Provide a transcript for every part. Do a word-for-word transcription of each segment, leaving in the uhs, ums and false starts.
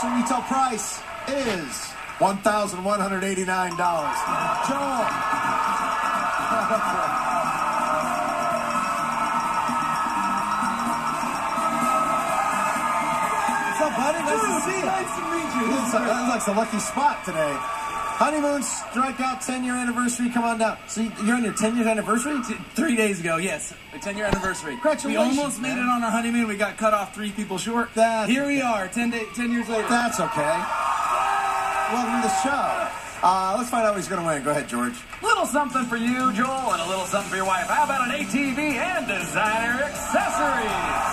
actual retail price is one thousand one hundred eighty-nine dollars. Joel. What's up, buddy? Nice to see you. Nice to meet you. Looks like, looks like a lucky spot today. Honeymoon Strikeout ten-year anniversary. Come on down. So you're on your ten-year anniversary? Three days ago, yes. A ten-year anniversry. Congratulations, We almost man. made it on our honeymoon. We got cut off three people short. That's Here we okay. are, ten, day, ten years later. That's okay. Welcome to the show. Uh, let's find out what he's going to win. Go ahead, George. Little something for you, Joel, and a little something for your wife. How about an A T V and designer accessories?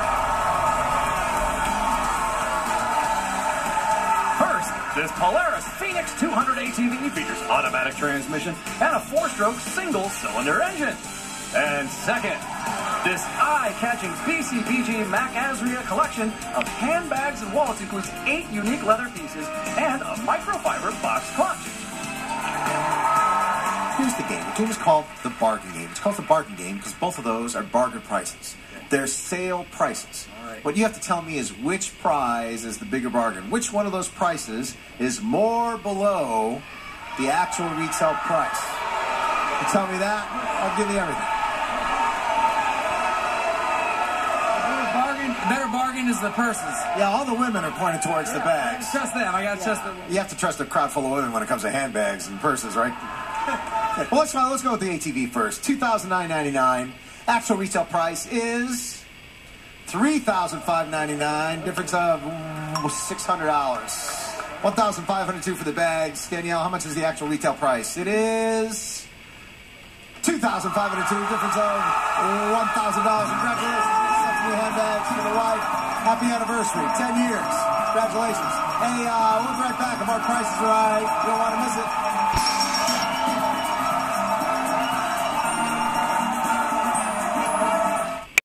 First, this Polaris Phoenix two hundred A T V features automatic transmission and a four-stroke single-cylinder engine. And second, this eye-catching B C P G Mac Azria collection of handbags and wallets includes eight unique leather pieces and a microfiber box clutch. Here's the game. The game is called the bargain game. It's called the bargain game because both of those are bargain prices. They're sale prices. All right. What you have to tell me is which prize is the bigger bargain. Which one of those prices is more below the actual retail price? You tell me that, I'll give you everything. Bargain, better bargain is the purses. Yeah, all the women are pointing towards the bags. Trust them. I got to trust them. You have to trust a crowd full of women when it comes to handbags and purses, right? Well, let's, let's go with the A T V first. two thousand nine hundred ninety-nine dollars. Actual retail price is three thousand five hundred ninety-nine dollars. Difference of ooh, six hundred dollars. one thousand five hundred two dollars for the bags. Danielle, how much is the actual retail price? It is two thousand five hundred two dollars. Difference of one thousand dollars. Congratulations. Some new handbags for the wife. Happy anniversary. ten years. Congratulations. Hey, uh, we'll be right back. If our price is right, you don't want to miss it.